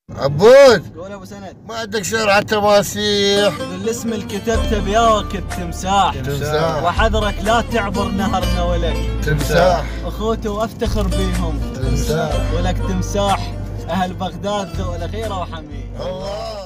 عبود، قول ابو سند. ما عندك شعر على التماسيح؟ بالاسم اللي كتبته بياك التمساح. تمساح. وحذرك لا تعبر نهرنا ولك تمساح. اخوتي وافتخر بيهم تمساح. ولك تمساح. اهل بغداد ذو الاخيره وحميه. الله.